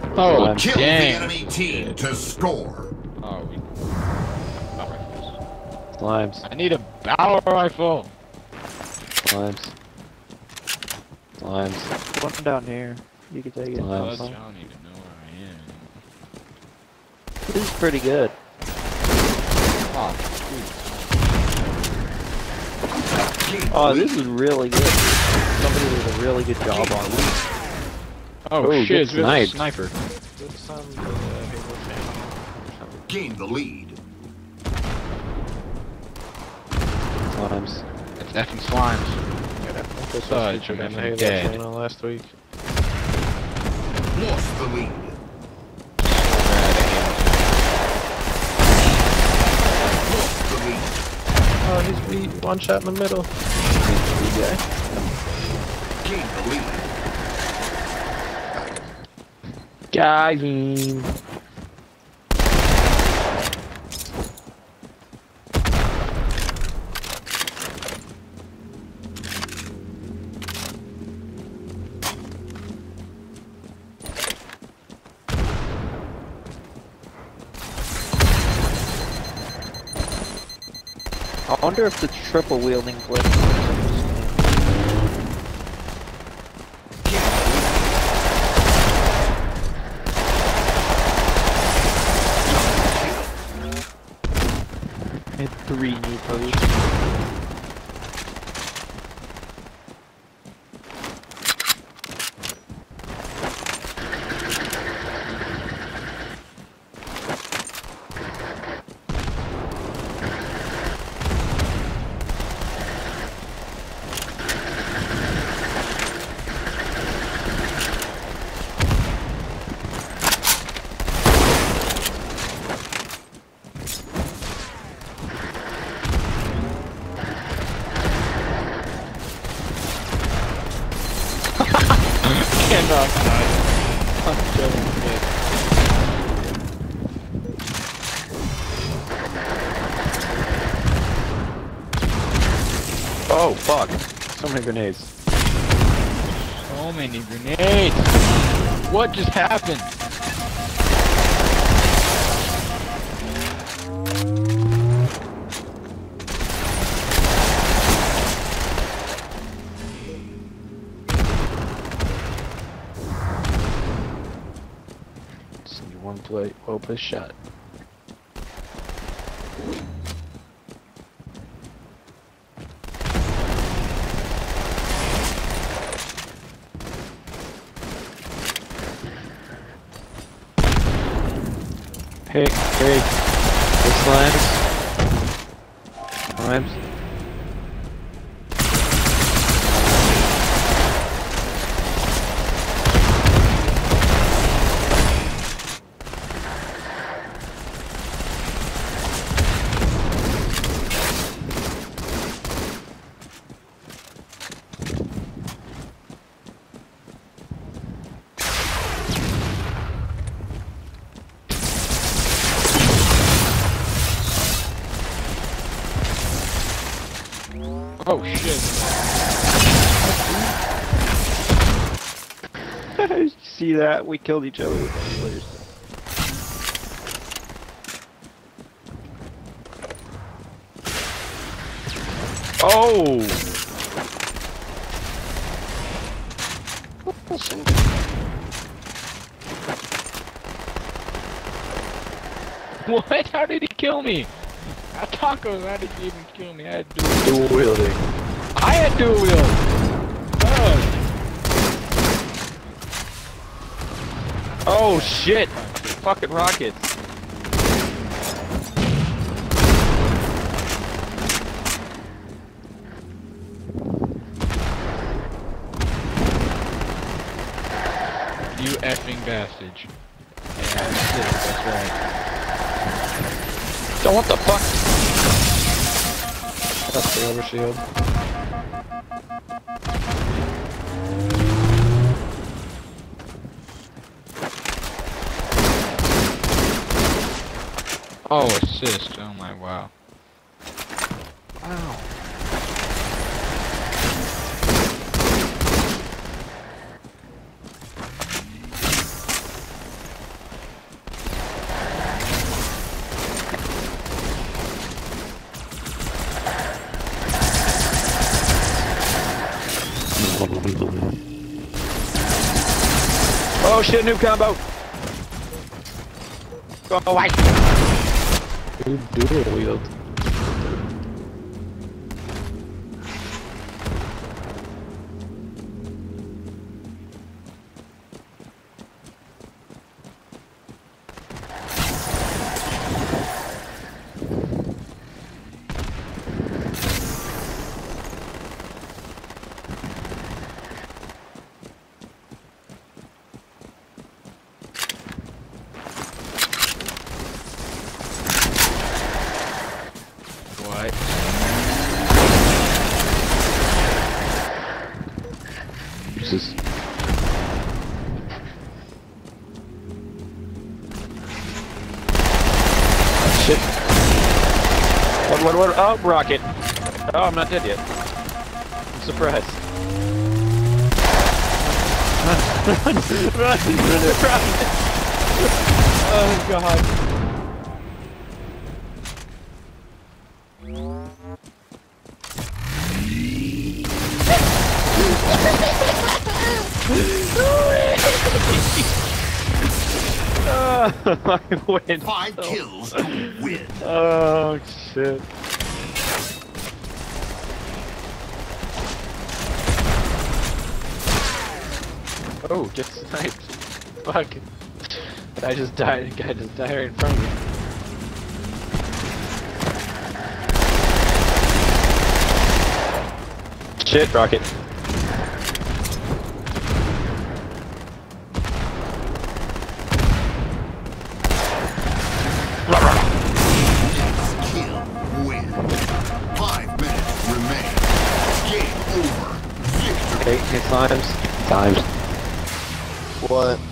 Oh, Kill the dang. enemy team to score. Oh, we... Battle rifles. Slimes. I need a battle rifle. Slimes. Slimes. One down here. You can take it. Slimes. I don't even know where I am. This is pretty good. Oh, Oh, this is really good. Somebody did a really good job on this. oh Ooh, shit, good it's a snipe. sniper. Gain the lead. Slimes. It's effing slimes. Such a Halo dead. channel last week. Lost the lead. Lost the lead. Oh, he's beat. One shot in the middle. Gain the lead. Guys. I wonder if the triple wielding glitch. Hit 3 new posts. Oh, fuck. So many grenades. So many grenades. What just happened? Just need one plate. Open shot. Hey, hey. Hey, slimes. Slimes. Oh shit. See that? We killed each other with players. Oh! What? How did he kill me? Tacos, how did he even kill me? I had dual Dual wielding. I had dual wield. Oh shit! Fucking rockets. You effing bastard. Yeah, that's right. Don't what the fuck? That's the other shield. Oh, assist. Oh my wow. Wow. Oh shit, new combo! Go away! You dual wield. What? Jesus. Shit. What? Oh, rocket. Oh, I'm not dead yet. I'm surprised. Run! Run! Oh, God. Oh, I win. 5 kills to win. Oh, shit. Oh, get sniped. Fuck. I just died. Guy just died right in front of me. Shit, rocket. Kill win. 5 minutes remain. Game over. Victory. Okay, slimes. Times. What?